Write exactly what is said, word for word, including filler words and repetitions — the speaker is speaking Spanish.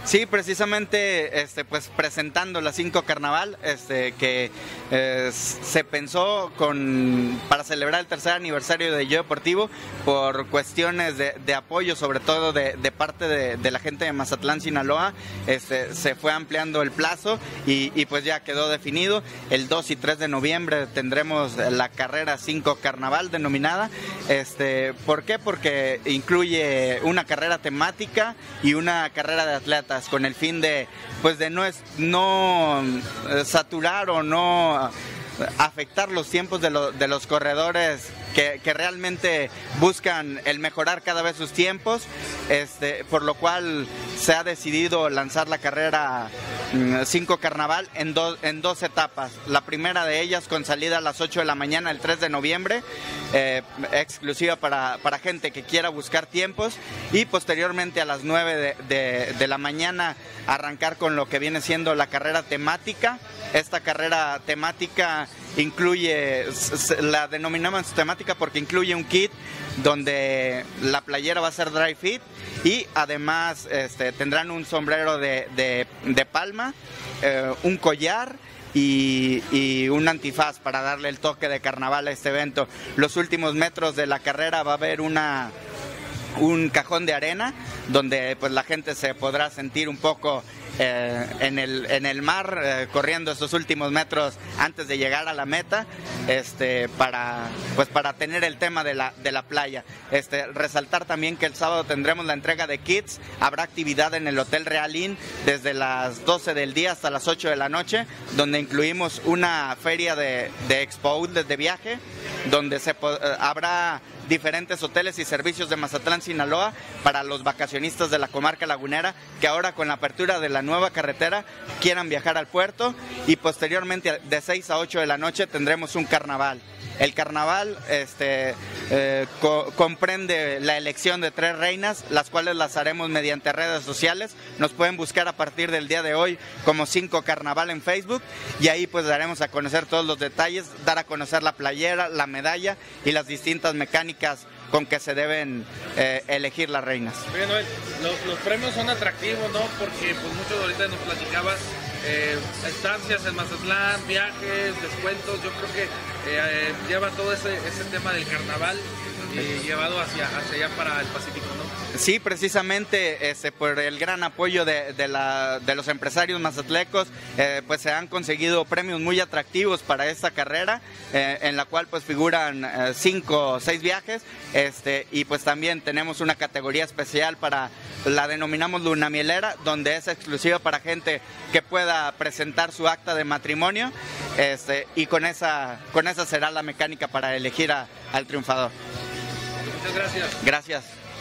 Sí, precisamente este, pues presentando la cinco Carnaval, este, que eh, se pensó con para celebrar el tercer aniversario de Yo Deportivo por cuestiones de, de apoyo, sobre todo de, de parte de, de la gente de Mazatlán, Sinaloa. Este, se fue ampliando el plazo y, y pues ya quedó definido. El dos y tres de noviembre tendremos la carrera cinco Carnaval denominada. Este, ¿por qué? Porque incluye una carrera temática y una carrera de atletas, con el fin de pues de no, es, no saturar o no afectar los tiempos de, lo, de los corredores que, que realmente buscan el mejorar cada vez sus tiempos, este, por lo cual se ha decidido lanzar la carrera cinco Carnaval en, do, en dos etapas. La primera de ellas con salida a las ocho de la mañana el tres de noviembre, eh, exclusiva para, para gente que quiera buscar tiempos, y posteriormente a las nueve de, de, de la mañana arrancar con lo que viene siendo la carrera temática. Esta carrera temática incluye, la denominamos temática porque incluye un kit donde la playera va a ser dry fit y además este, tendrán un sombrero de, de, de palma, eh, un collar y, y un antifaz para darle el toque de carnaval a este evento. Los últimos metros de la carrera va a haber una... un cajón de arena donde pues la gente se podrá sentir un poco eh, en el en el mar, eh, corriendo esos últimos metros antes de llegar a la meta, este para pues para tener el tema de la de la playa. Este resaltar también que el sábado tendremos la entrega de kits. Habrá actividad en el Hotel Real Inn desde las doce del día hasta las ocho de la noche, donde incluimos una feria de, de expo de viaje, donde se eh, habrá diferentes hoteles y servicios de Mazatlán, Sinaloa, para los vacacionistas de la comarca lagunera que ahora con la apertura de la nueva carretera quieran viajar al puerto, y posteriormente de seis a ocho de la noche tendremos un carnaval. El carnaval este, eh, co comprende la elección de tres reinas, las cuales las haremos mediante redes sociales. Nos pueden buscar a partir del día de hoy como cinco Carnaval en Facebook, y ahí pues daremos a conocer todos los detalles, dar a conocer la playera, la medalla y las distintas mecánicas con que se deben eh, elegir las reinas. Oye, Noel, los, los premios son atractivos, ¿no? Porque pues muchos ahorita nos platicabas eh, estancias en Mazatlán, viajes, descuentos. Yo creo que eh, lleva todo ese, ese tema del carnaval y llevado hacia, hacia allá para el Pacífico, ¿no? Sí, precisamente este, por el gran apoyo de, de, la, de los empresarios mazatlecos, eh, pues se han conseguido premios muy atractivos para esta carrera, eh, en la cual pues figuran eh, cinco o seis viajes, este, y pues también tenemos una categoría especial para, la denominamos Luna Mielera, donde es exclusiva para gente que pueda presentar su acta de matrimonio, este, y con esa, con esa será la mecánica para elegir a, al triunfador. Muchas gracias. Gracias.